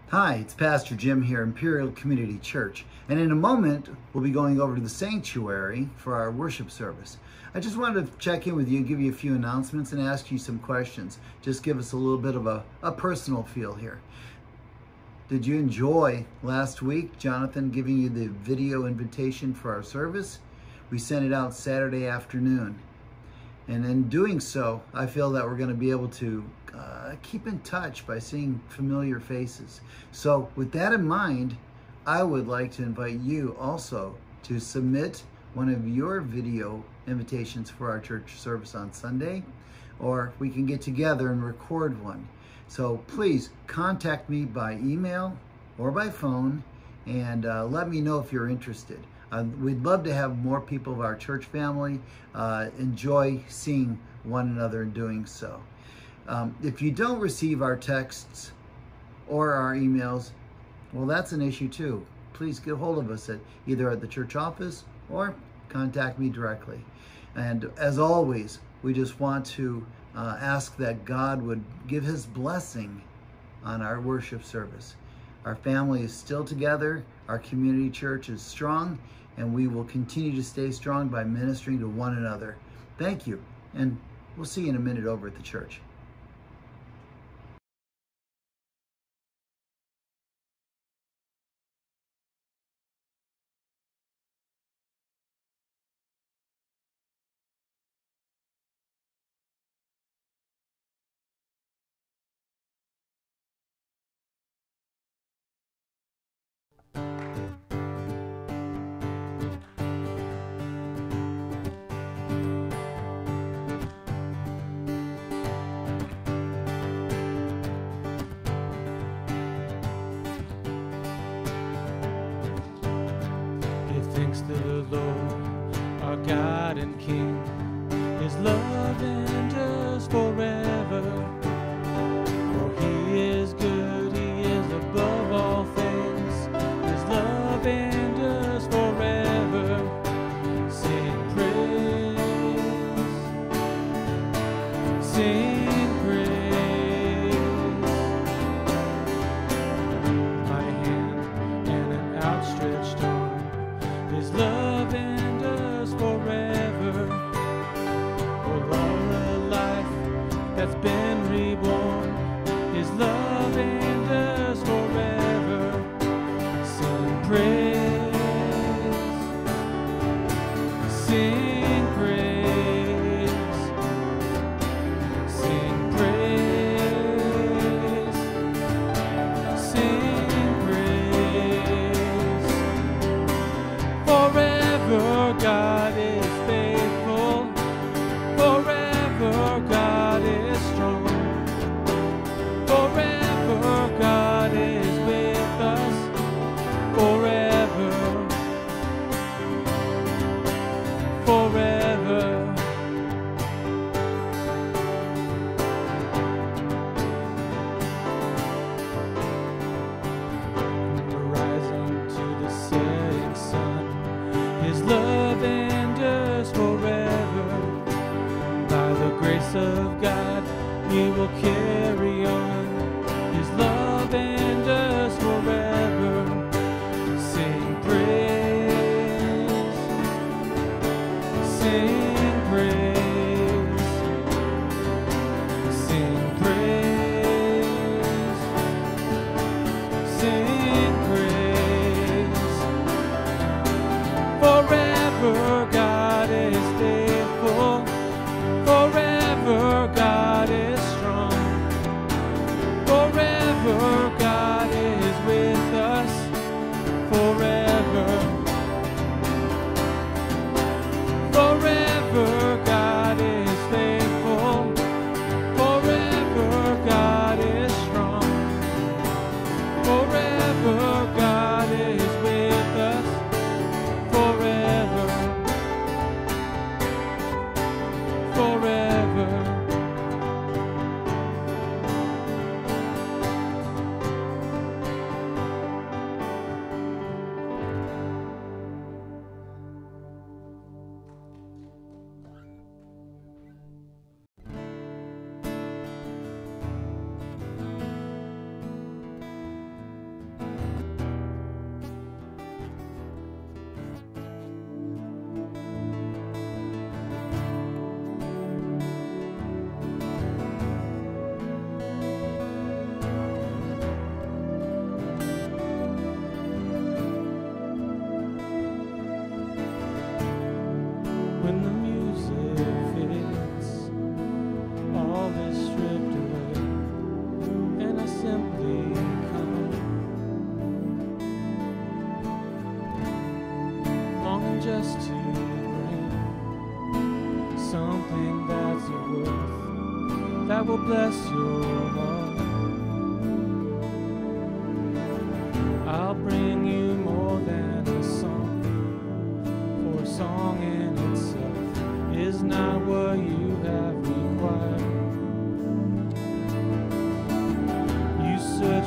Hi, it's Pastor Jim here, Imperial Community Church, and in a moment we'll be going over to the sanctuary for our worship service. I just wanted to check in with you, give you a few announcements, and ask you some questions. Just give us a little bit of a personal feel here. Did you enjoy last week, Jonathan giving you the video invitation for our service? We sent it out Saturday afternoon. And in doing so, I feel that we're going to be able to keep in touch by seeing familiar faces. So with that in mind, I would like to invite you also to submit one of your video invitations for our church service on Sunday, or we can get together and record one. So please contact me by email or by phone and let me know if you're interested. We'd love to have more people of our church family enjoy seeing one another and doing so. If you don't receive our texts or our emails, well, that's an issue too. Please get hold of us either at the church office or contact me directly. And as always, we just want to ask that God would give his blessing on our worship service. Our family is still together, our community church is strong, and we will continue to stay strong by ministering to one another. Thank you, and we'll see you in a minute over at the church. Thanks to the Lord, our God and King. His love endures forever. For he is good, he is above all things. His love endures forever. Sing praise, sing praise. Mighty hand and an outstretched arm. His love endures forever. For all a life that's been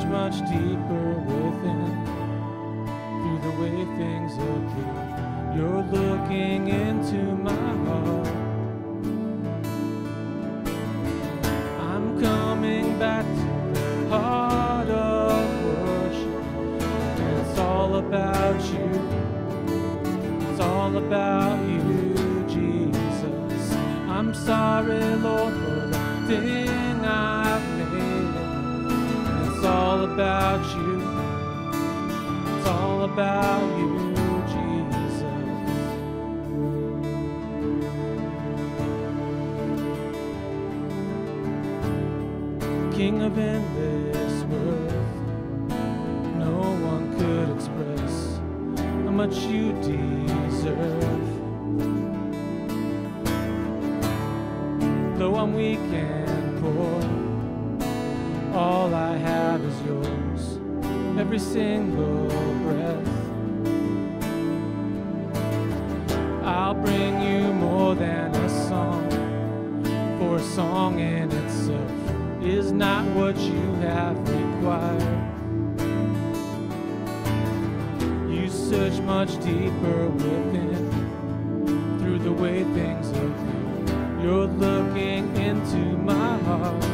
search much deeper within, through the way things appear, you're looking into my heart. I'm coming back to the heart of worship, and it's all about you. It's all about you, Jesus. I'm sorry, Lord, for the thing I've made. It's all about you. It's all about you, Jesus. King of endless worth, no one could express how much you deserve. Though I'm weak and poor, all I have is yours, every single breath. I'll bring you more than a song, for a song in itself is not what you have required. You search much deeper within, through the way things appear, you're looking into my heart.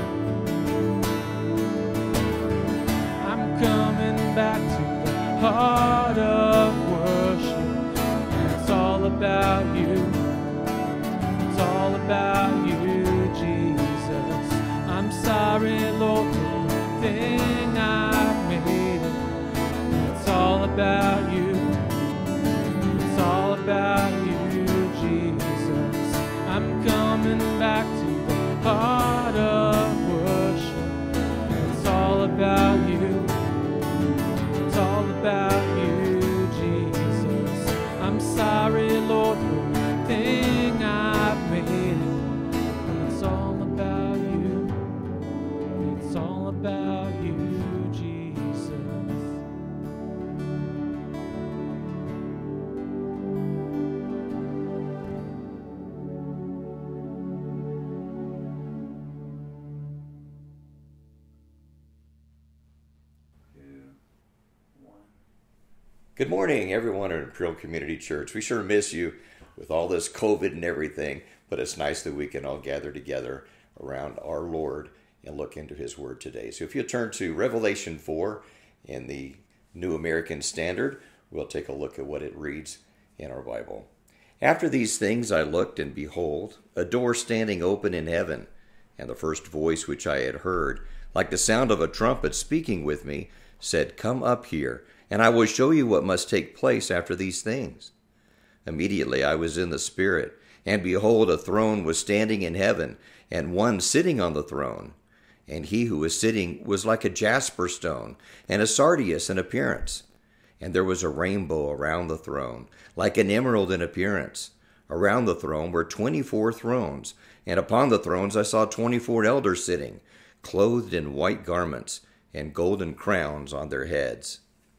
I'm coming back to the heart of worship, and it's all about you. It's all about you, Jesus. I'm sorry, Lord, for the thing I've made. It's all about you. It's all about you, Jesus. I'm coming back to the heart of worship. It's all about you. It's all about you, Jesus. I'm sorry, Lord, for the thing I've made. It's all about you. It's all about you, Jesus. Good morning, everyone at Imperial Community Church. We sure miss you with all this COVID and everything, but it's nice that we can all gather together around our Lord and look into His Word today. So if you turn to Revelation 4 in the New American Standard, we'll take a look at what it reads in our Bible. After these things I looked, and behold, a door standing open in heaven, and the first voice which I had heard, like the sound of a trumpet speaking with me, said, Come up here, and I will show you what must take place after these things. Immediately I was in the Spirit, and behold, a throne was standing in heaven, and one sitting on the throne. And he who was sitting was like a jasper stone, and a sardius in appearance. And there was a rainbow around the throne, like an emerald in appearance. Around the throne were 24 thrones, and upon the thrones I saw 24 elders sitting, clothed in white garments, and golden crowns on their heads.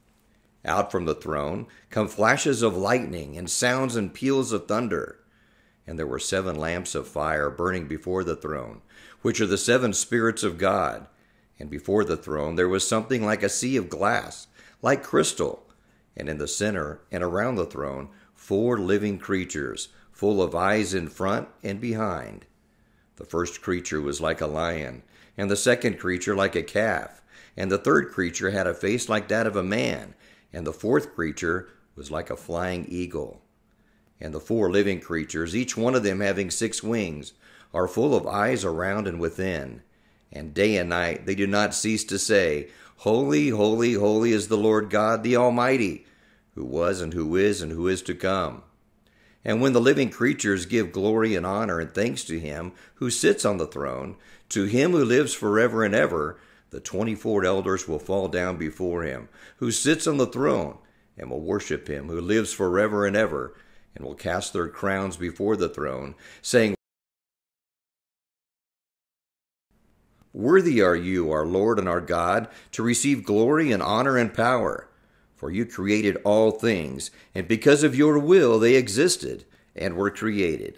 Out from the throne come flashes of lightning, and sounds and peals of thunder. And there were 7 lamps of fire burning before the throne, which are the 7 spirits of God. And before the throne there was something like a sea of glass, like crystal. And in the center and around the throne 4 living creatures, full of eyes in front and behind. The first creature was like a lion, and the second creature like a calf, and the third creature had a face like that of a man, and the fourth creature was like a flying eagle. And the 4 living creatures, each one of them having 6 wings, are full of eyes around and within. And day and night they do not cease to say, Holy, holy, holy is the Lord God, the Almighty, who was and who is to come. And when the living creatures give glory and honor and thanks to Him who sits on the throne, to Him who lives forever and ever, the 24 elders will fall down before Him who sits on the throne, and will worship Him who lives forever and ever, and will cast their crowns before the throne, saying, Worthy are you, our Lord and our God, to receive glory and honor and power. For you created all things, and because of your will they existed and were created.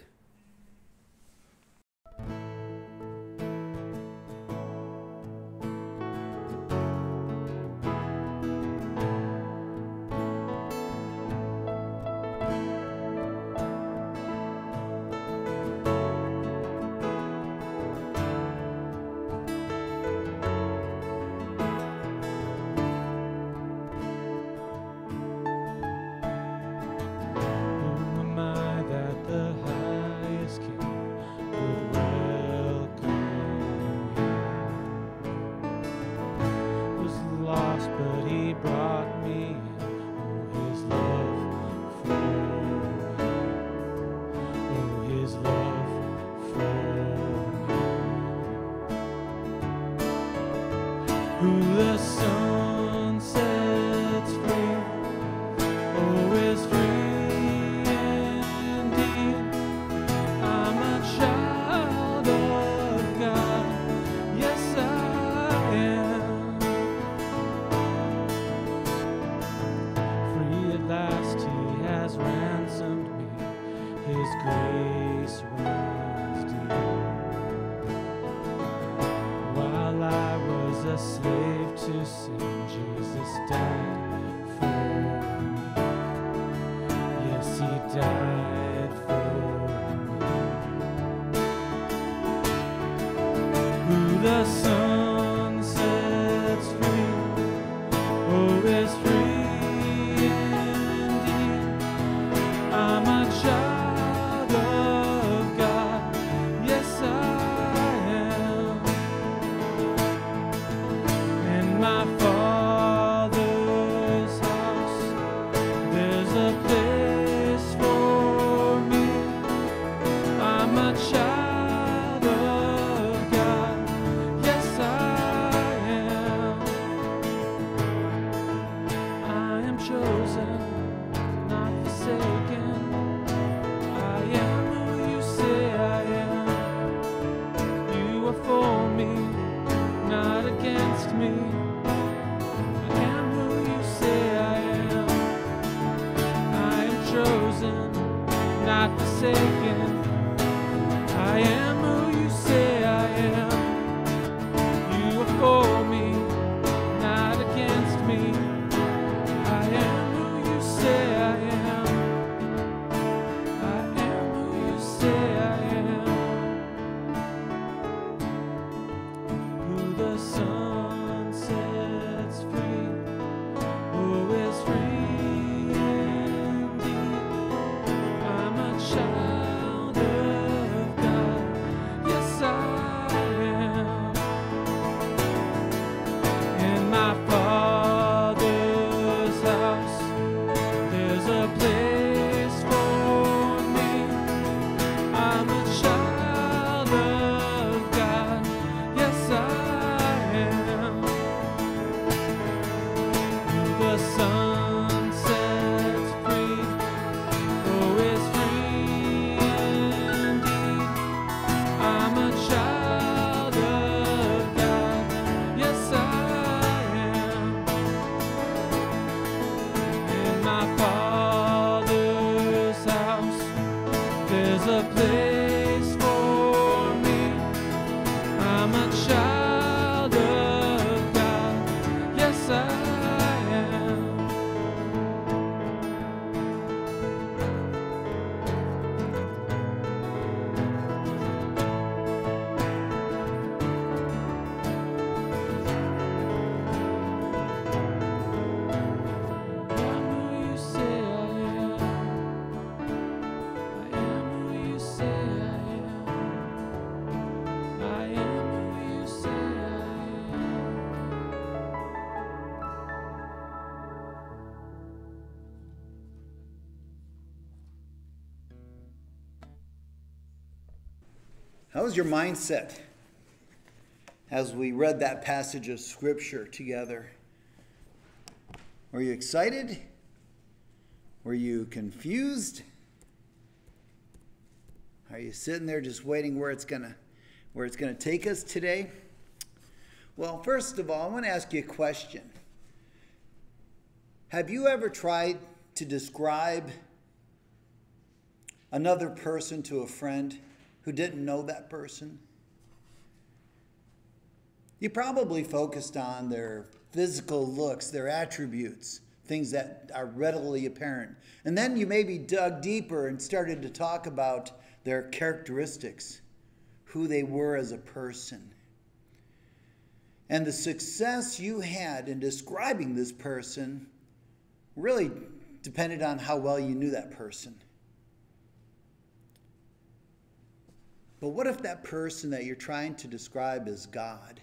Who the Son sets free, oh, is free indeed. I'm a child of God, yes I am. Free at last, He has ransomed me, His grace was deep. While I was a slave to sin, Jesus died for me. Yes, He died for me. Who the Son sets free, oh, is free indeed. I'm a child of God, yes I am. In my Father's house, there's a place for me. I'm a child of God, yes I am. I am chosen, not forsaken. I am who you say I am. You are for me, not against me. I am who you say I am. I am chosen, not forsaken. I am who you say I am. You are for me, not against me. I am who you say I am. I am who you say I am. Who the Son sets free, who is free indeed. I'm a child of God, yes I am. In my Father's house, there's a place for me. I'm a child of God, yes I am. Who the Son sets free, oh, is free indeed. I'm a child of God, yes I am. In my Father's house, there's a place for me. I'm a child of God, yes I am. I am who you say I am. I am who you say I am. I am who you say I am. How was your mindset as we read that passage of Scripture together? Were you excited? Were you confused? Are you sitting there just waiting where it's gonna take us today? Well, first of all, I want to ask you a question. Have you ever tried to describe another person to a friend who didn't know that person? You probably focused on their physical looks, their attributes, things that are readily apparent. And then you maybe dug deeper and started to talk about their characteristics, who they were as a person. And the success you had in describing this person really depended on how well you knew that person. But what if that person that you're trying to describe is God?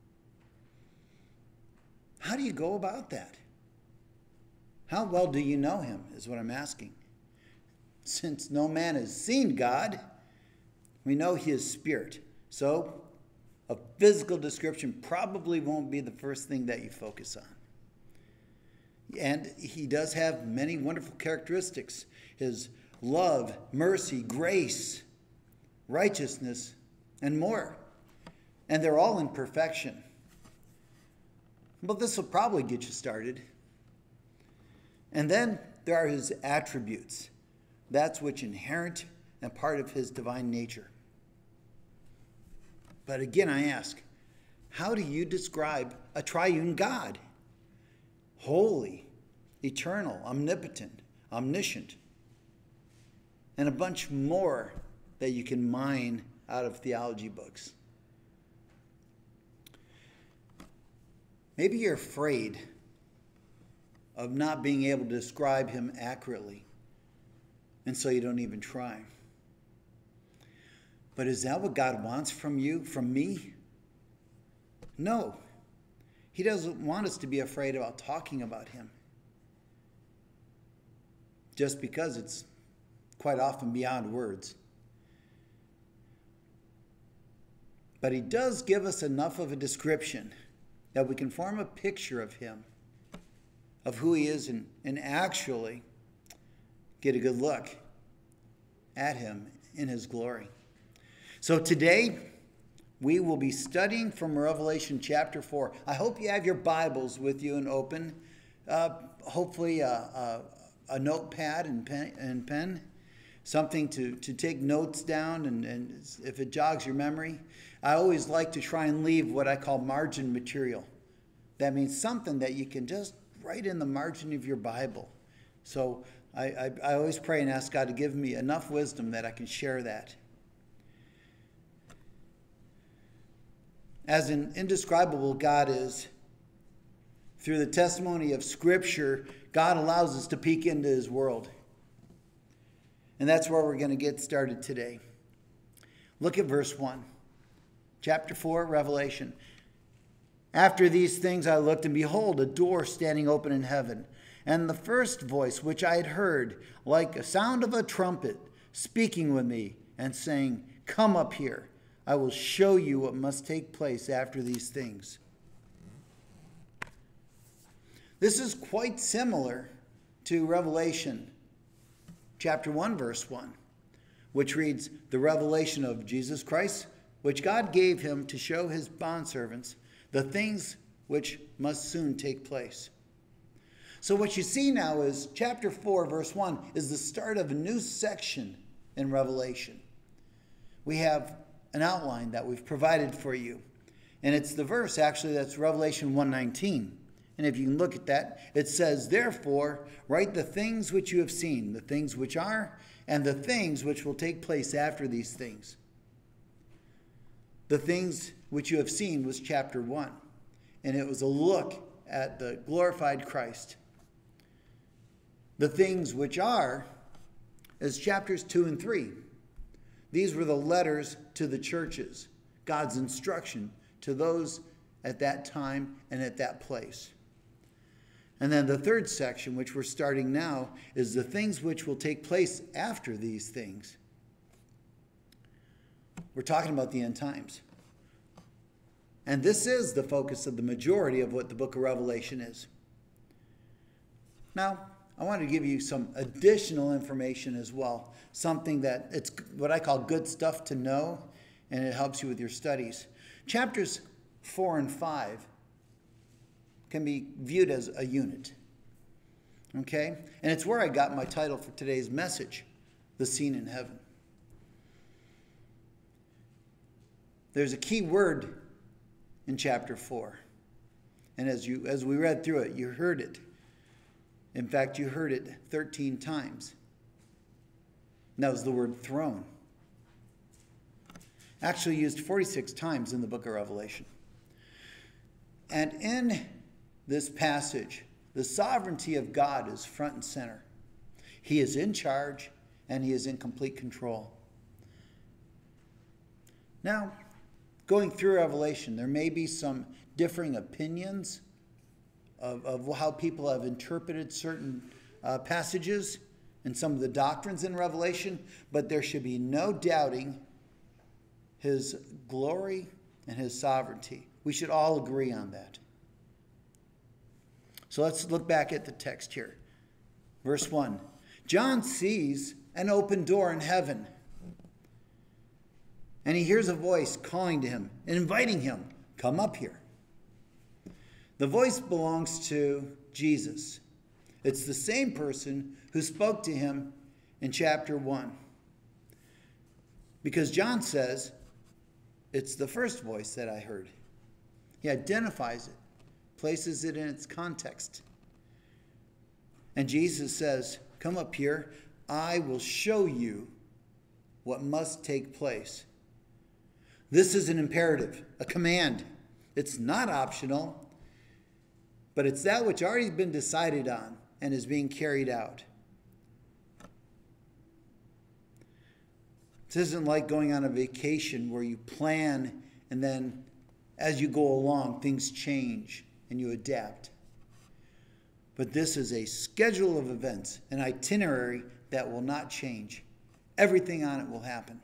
How do you go about that? How well do you know him, is what I'm asking. Since no man has seen God, we know he is spirit. So a physical description probably won't be the first thing that you focus on. And he does have many wonderful characteristics. His love, mercy, grace, righteousness, and more. And they're all in perfection. But this will probably get you started. And then there are his attributes. That's which inherent and part of his divine nature. But again, I ask, how do you describe a triune God? Holy, eternal, omnipotent, omniscient, and a bunch more that you can mine out of theology books. Maybe you're afraid of not being able to describe him accurately, and so you don't even try. But is that what God wants from you, from me? No. He doesn't want us to be afraid about talking about him, just because it's quite often beyond words. But he does give us enough of a description that we can form a picture of him, of who he is, and actually get a good look at him in his glory. So today, we will be studying from Revelation chapter 4. I hope you have your Bibles with you and open. Hopefully a notepad and pen, something to take notes down, and if it jogs your memory. I always like to try and leave what I call margin material. That means something that you can just write in the margin of your Bible. So I always pray and ask God to give me enough wisdom that I can share that. As an indescribable God is, through the testimony of Scripture, God allows us to peek into his world. And that's where we're going to get started today. Look at verse 1. Chapter 4, Revelation. After these things I looked, and behold, a door standing open in heaven. And the first voice which I had heard, like a sound of a trumpet, speaking with me, and saying, Come up here. I will show you what must take place after these things. This is quite similar to Revelation chapter 1, verse 1, which reads, the revelation of Jesus Christ, which God gave him to show his bondservants the things which must soon take place. So what you see now is chapter 4, verse 1 is the start of a new section in Revelation. We have an outline that we've provided for you. And it's the verse, actually, that's Revelation 1:19. And if you can look at that, it says, Therefore, write the things which you have seen, the things which are, and the things which will take place after these things. The things which you have seen was chapter 1. And it was a look at the glorified Christ. The things which are is chapters 2 and 3. These were the letters to the churches, God's instruction to those at that time and at that place. And then the third section, which we're starting now, is the things which will take place after these things. We're talking about the end times. And this is the focus of the majority of what the book of Revelation is. Now, I want to give you some additional information as well. Something that it's what I call good stuff to know, and it helps you with your studies. Chapters 4 and 5 can be viewed as a unit. Okay? And it's where I got my title for today's message, The Scene in Heaven. There's a key word in chapter 4. And as we read through it, you heard it. In fact, you heard it 13 times. And that was the word throne. Actually used 46 times in the book of Revelation. And in this passage, the sovereignty of God is front and center. He is in charge and he is in complete control. Now, going through Revelation, there may be some differing opinions of how people have interpreted certain passages and some of the doctrines in Revelation, but there should be no doubting his glory and his sovereignty. We should all agree on that. So let's look back at the text here. Verse 1. John sees an open door in heaven. And he hears a voice calling to him, inviting him, come up here. The voice belongs to Jesus. It's the same person who spoke to him in chapter 1. Because John says, it's the first voice that I heard. He identifies it, places it in its context. And Jesus says, come up here, I will show you what must take place. This is an imperative, a command. It's not optional, but it's that which already been decided on and is being carried out. This isn't like going on a vacation where you plan and then as you go along, things change and you adapt. But this is a schedule of events, an itinerary that will not change. Everything on it will happen.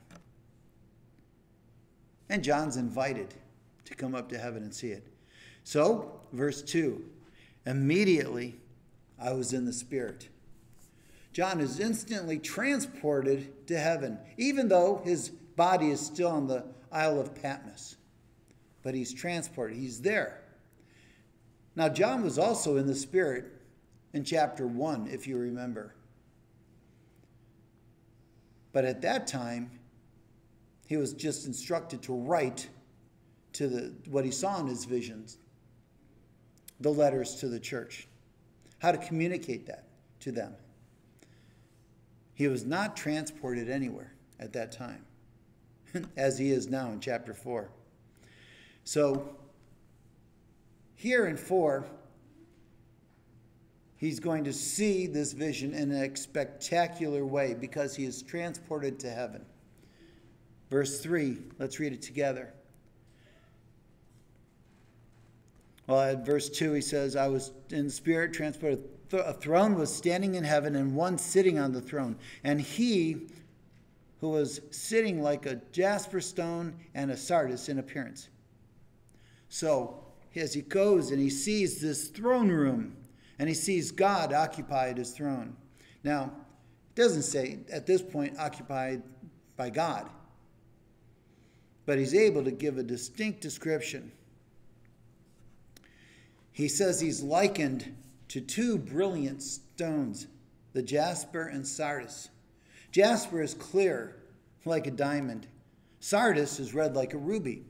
And John's invited to come up to heaven and see it. So, verse 2, immediately I was in the Spirit. John is instantly transported to heaven, even though his body is still on the Isle of Patmos. But he's transported. He's there. Now, John was also in the Spirit in chapter 1, if you remember. But at that time, he was just instructed to write to what he saw in his visions, the letters to the church, how to communicate that to them. He was not transported anywhere at that time, as he is now in chapter 4. So, here in 4, he's going to see this vision in a spectacular way because he is transported to heaven. Verse 3, let's read it together. Well, at verse 2, he says, I was in the Spirit transported. A throne was standing in heaven and one sitting on the throne. And he who was sitting like a jasper stone and a sardis in appearance. So, as he goes and he sees this throne room, and he sees God occupied his throne. Now, it doesn't say at this point occupied by God, but he's able to give a distinct description. He says he's likened to two brilliant stones, the jasper and sardis. Jasper is clear like a diamond. Sardis is red like a ruby.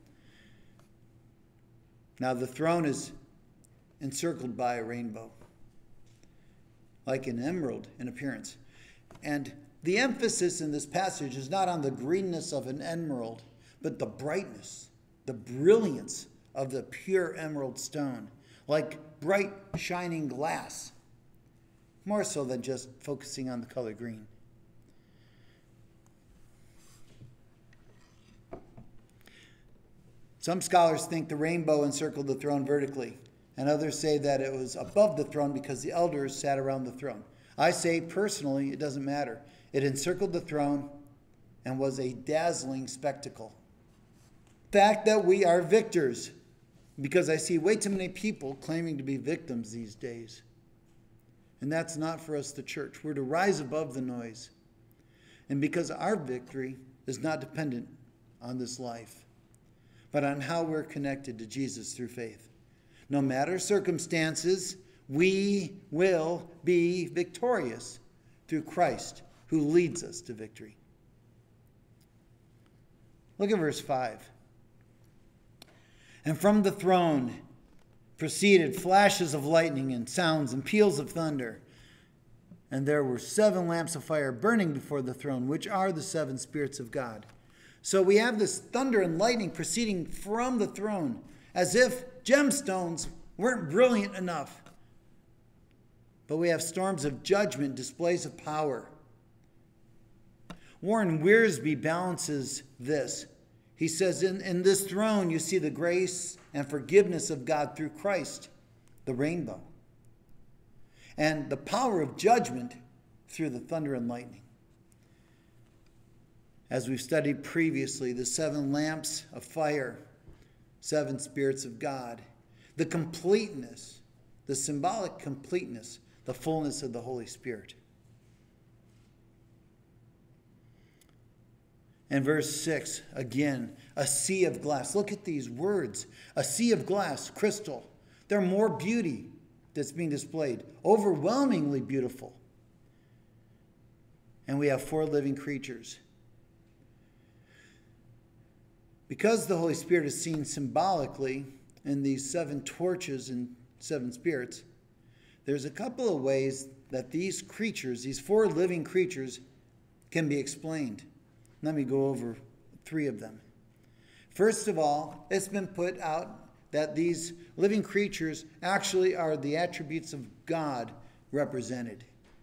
Now the throne is encircled by a rainbow, like an emerald in appearance. And the emphasis in this passage is not on the greenness of an emerald, but the brightness, the brilliance of the pure emerald stone, like bright shining glass, more so than just focusing on the color green. Some scholars think the rainbow encircled the throne vertically, and others say that it was above the throne because the elders sat around the throne. I say personally, it doesn't matter. It encircled the throne and was a dazzling spectacle. Fact that we are victors, because I see way too many people claiming to be victims these days. And that's not for us, the church. We're to rise above the noise. And because our victory is not dependent on this life, but on how we're connected to Jesus through faith. No matter circumstances, we will be victorious through Christ who leads us to victory. Look at verse 5. And from the throne proceeded flashes of lightning and sounds and peals of thunder. And there were 7 lamps of fire burning before the throne, which are the 7 spirits of God. So we have this thunder and lightning proceeding from the throne, as if gemstones weren't brilliant enough. But we have storms of judgment, displays of power. Warren Wiersbe balances this. He says, in this throne you see the grace and forgiveness of God through Christ, the rainbow, and the power of judgment through the thunder and lightning. As we've studied previously, the 7 lamps of fire seven spirits of God, the completeness, the symbolic completeness, the fullness of the Holy Spirit. And verse 6, again, a sea of glass. Look at these words. A sea of glass, crystal. There's more beauty that's being displayed. Overwhelmingly beautiful. And we have four living creatures. Because the Holy Spirit is seen symbolically in these seven torches and seven spirits, there's a couple of ways that these creatures, these four living creatures, can be explained. Let me go over three of them. First of all, it's been put out that these living creatures actually are the attributes of God represented.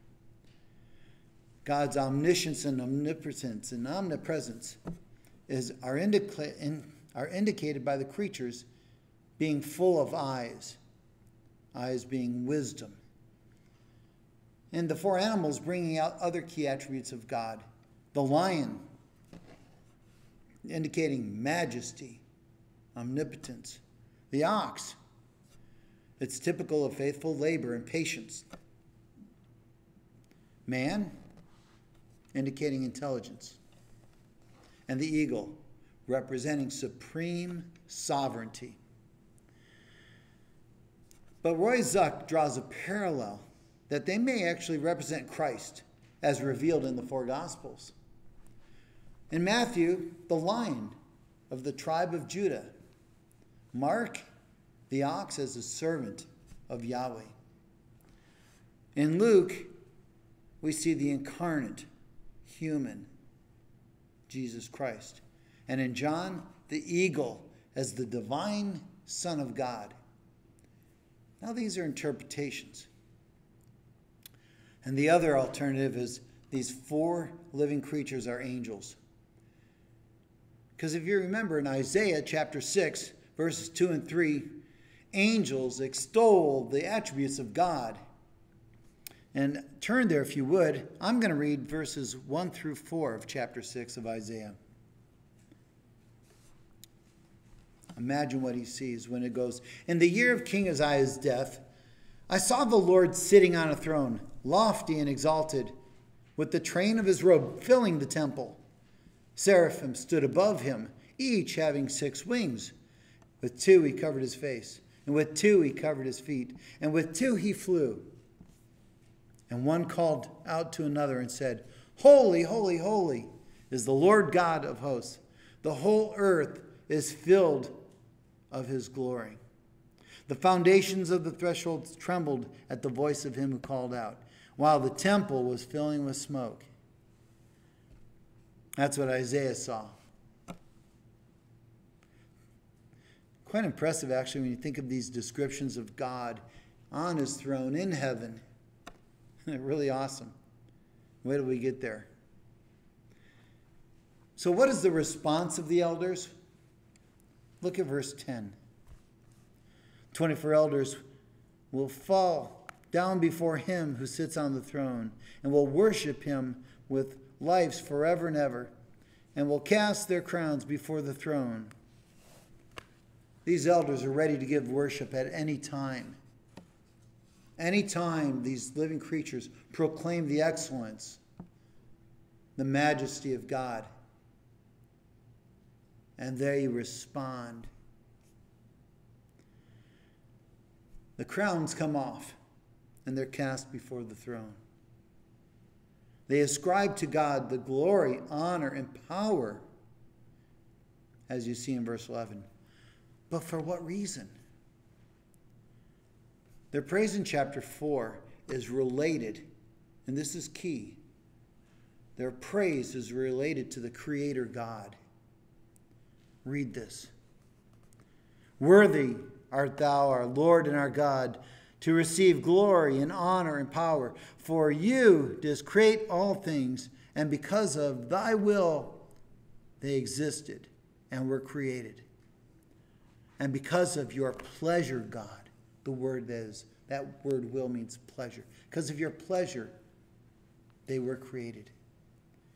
God's omniscience and omnipotence and omnipresence are indicated by the creatures being full of eyes, eyes being wisdom. And the four animals bringing out other key attributes of God. The lion, indicating majesty, omnipotence. The ox, it's typical of faithful labor and patience. Man, indicating intelligence. And the eagle, representing supreme sovereignty. But Roy Zuck draws a parallel that they may actually represent Christ as revealed in the four Gospels. In Matthew, the lion of the tribe of Judah. Mark, the ox as a servant of Yahweh. In Luke, we see the incarnate, human, Jesus Christ. And in John, the eagle as the divine Son of God. Now these are interpretations. And the other alternative is these four living creatures are angels. Because if you remember in Isaiah chapter 6, verses 2 and 3, angels extol the attributes of God. And turn there if you would. I'm going to read verses 1 through 4 of chapter 6 of Isaiah. Imagine what he sees when it goes, "In the year of King Uzziah's death, I saw the Lord sitting on a throne, lofty and exalted, with the train of his robe filling the temple. Seraphim stood above him, each having 6 wings. With 2 he covered his face, and with 2 he covered his feet, and with 2 he flew. And one called out to another and said, 'Holy, holy, holy is the Lord God of hosts. The whole earth is filled of his glory.' The foundations of the thresholds trembled at the voice of him who called out, while the temple was filling with smoke." That's what Isaiah saw. Quite impressive, actually, when you think of these descriptions of God on his throne in heaven. Really awesome. Wait till we get there. So what is the response of the elders? Look at verse 10. 24 elders will fall down before him who sits on the throne and will worship him with lives forever and ever, and will cast their crowns before the throne. These elders are ready to give worship at any time. Any time these living creatures proclaim the excellence, the majesty of God, and they respond. The crowns come off, and they're cast before the throne. They ascribe to God the glory, honor, and power, as you see in verse 11. But for what reason? Their praise in chapter 4 is related, and this is key. Their praise is related to the Creator God. Read this. "Worthy art thou, our Lord and our God, to receive glory and honor and power. For you didst create all things, and because of thy will they existed and were created. And because of your pleasure, God," the word that word will means pleasure. Because of your pleasure, they were created.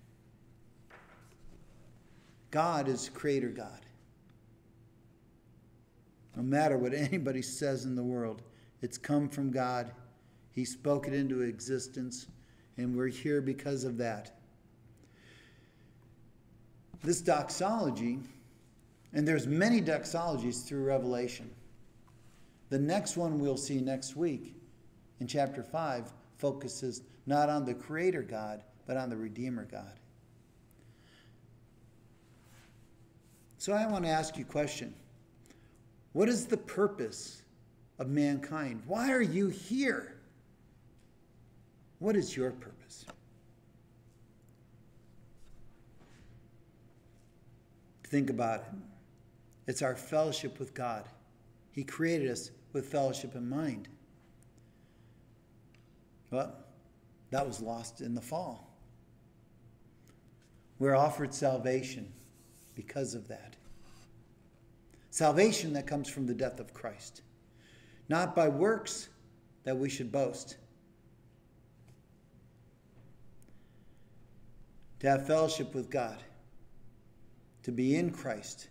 God is Creator God. No matter what anybody says in the world, it's come from God. He spoke it into existence, and we're here because of that. This doxology, and there's many doxologies through Revelation. The next one we'll see next week in chapter 5 focuses not on the Creator God, but on the Redeemer God. So I want to ask you a question. What is the purpose of mankind? Why are you here? What is your purpose? Think about it. It's our fellowship with God. He created us with fellowship in mind. But that was lost in the fall. We're offered salvation because of that. Salvation that comes from the death of Christ. Not by works that we should boast. To have fellowship with God. To be in Christ.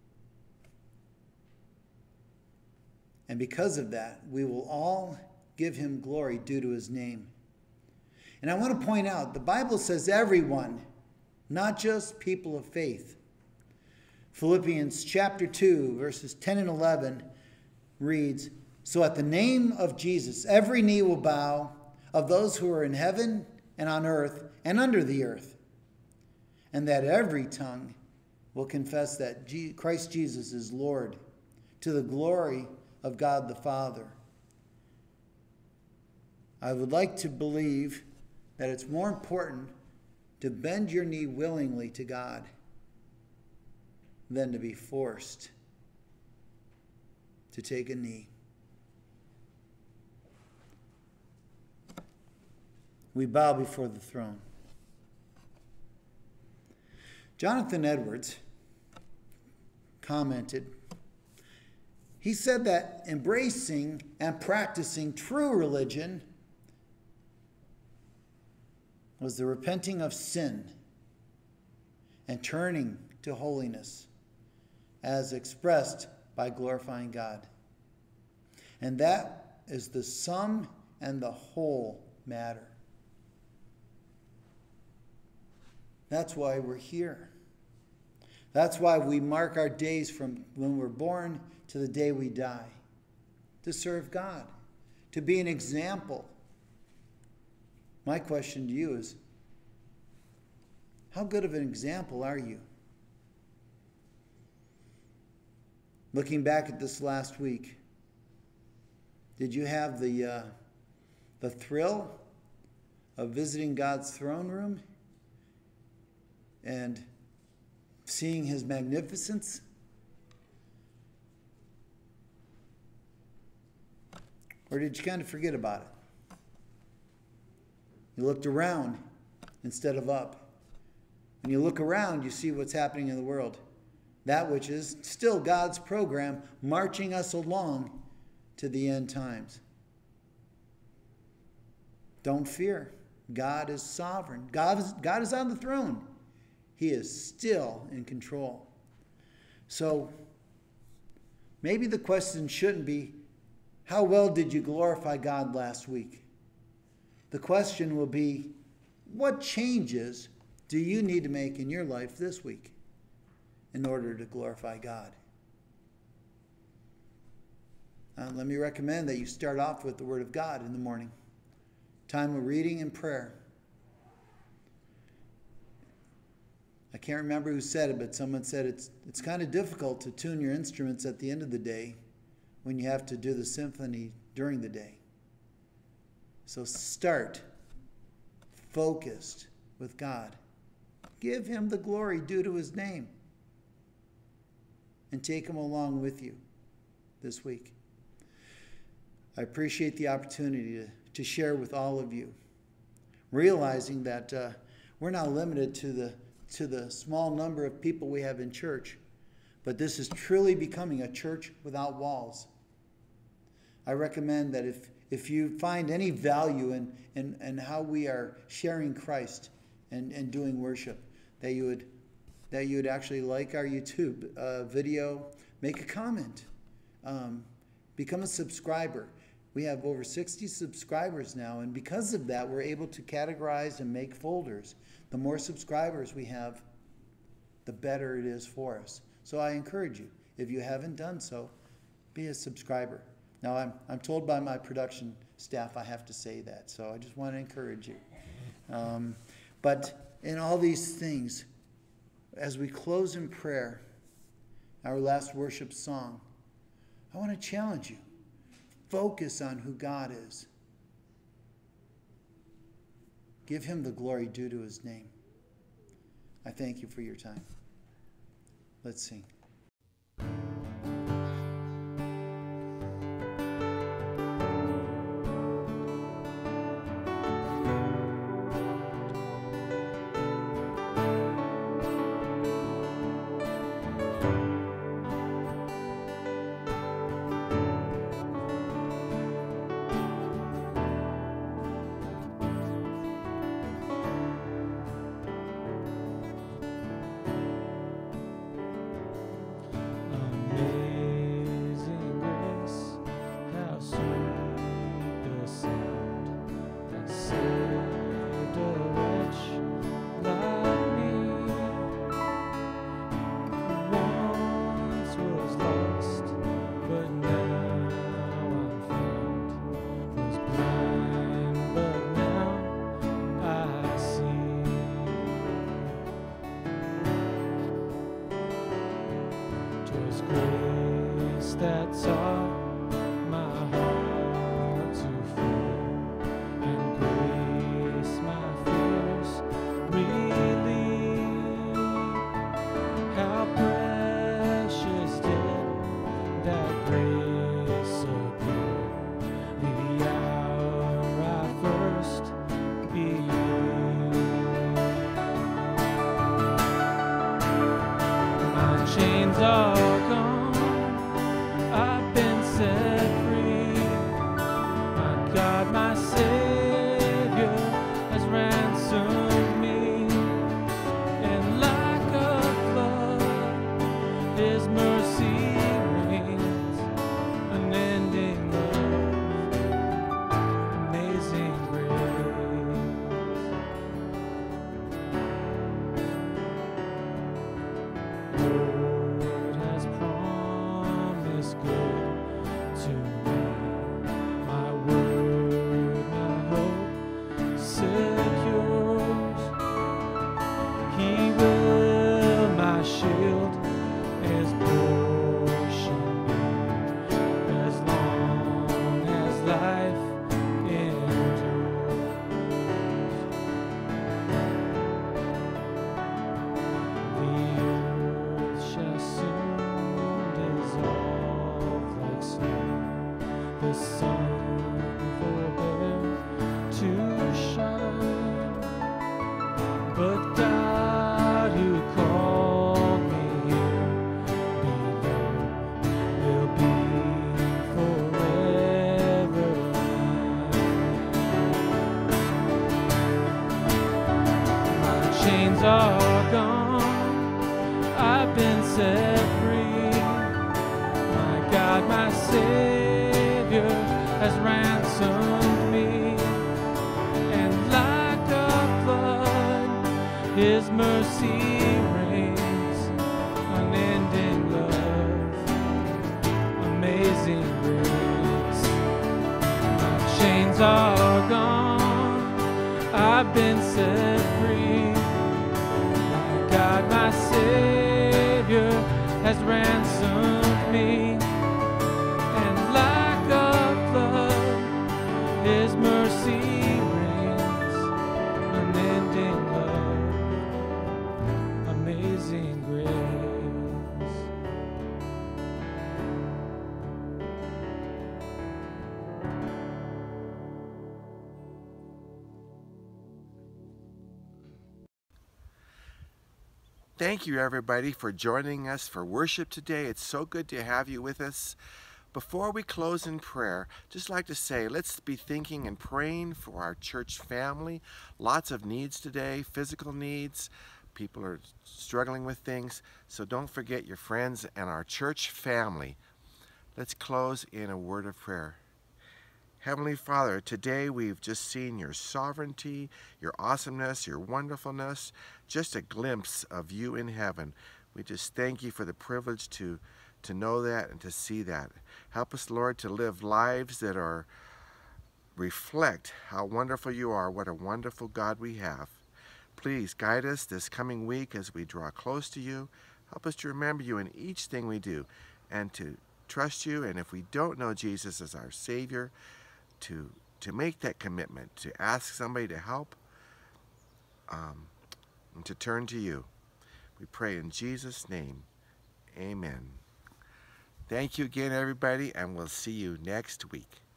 And because of that, we will all give him glory due to his name. And I want to point out, the Bible says everyone, not just people of faith. Philippians chapter 2, verses 10 and 11 reads, "So at the name of Jesus, every knee will bow, of those who are in heaven and on earth and under the earth, and that every tongue will confess that Christ Jesus is Lord, to the glory of God the Father." I would like to believe that it's more important to bend your knee willingly to God than to be forced to take a knee. We bow before the throne. Jonathan Edwards commented, he said that embracing and practicing true religion was the repenting of sin and turning to holiness as expressed by glorifying God. And that is the sum and the whole matter. That's why we're here. That's why we mark our days from when we're born to the day we die. To serve God. To be an example. My question to you is, how good of an example are you? Looking back at this last week, did you have the thrill of visiting God's throne room and seeing his magnificence? Or did you kind of forget about it? You looked around instead of up. When you look around, you see what's happening in the world. That which is still God's program, marching us along to the end times. Don't fear. God is sovereign. God is on the throne. He is still in control. So maybe the question shouldn't be, how well did you glorify God last week? The question will be, what changes do you need to make in your life this week in order to glorify God? Let me recommend that you start off with the Word of God in the morning. Time of reading and prayer. I can't remember who said it, but someone said it's kind of difficult to tune your instruments at the end of the day when you have to do the symphony during the day. So start focused with God. Give him the glory due to his name. And take him along with you this week. I appreciate the opportunity to share with all of you, realizing that we're not limited to the small number of people we have in church, but this is truly becoming a church without walls. I recommend that if you find any value in how we are sharing Christ and doing worship, that you would actually like our YouTube video, make a comment, become a subscriber. We have over 60 subscribers now, and because of that, we're able to categorize and make folders. The more subscribers we have, the better it is for us. So I encourage you, if you haven't done so, be a subscriber. Now, I'm told by my production staff I have to say that, so I just want to encourage you. But in all these things, as we close in prayer, our last worship song, I want to challenge you. Focus on who God is. Give him the glory due to his name. I thank you for your time. Let's sing. That taught my heart to fear, and grace my fears relieve. How precious did that grace appear the hour I first believed. My chains are gone, I've been set free. My God, my Savior has ransomed me. And like a flood, his mercy reigns, unending love, amazing grace. Lord has promised good to me. My word, my hope secures. He will my shield as portion be, as long as life endures. The earth shall soon dissolve like snow. The sun forbear to shine, but God who called me here below will be forever mine. My chains are gone, I've been set free. My God, my Savior has ransomed me. And like a flood, his mercy reigns, unending love, amazing grace. My chains are gone, I've been set free. My God, my Savior has ransomed me. And like a flood, his mercy reigns, unending love, amazing grace. Thank you, everybody, for joining us for worship today. It's so good to have you with us. Before we close in prayer, just like to say, let's be thinking and praying for our church family. Lots of needs today, physical needs. People are struggling with things. So don't forget your friends and our church family. Let's close in a word of prayer. Heavenly Father, today we've just seen your sovereignty, your awesomeness, your wonderfulness, just a glimpse of you in heaven. We just thank you for the privilege to know that and to see that. Help us, Lord, to live lives that reflect how wonderful you are, what a wonderful God we have. Please guide us this coming week as we draw close to you. Help us to remember you in each thing we do and to trust you, and if we don't know Jesus as our Savior, to make that commitment, to ask somebody to help, and to turn to you. We pray in Jesus' name. Amen. Thank you again, everybody, and we'll see you next week.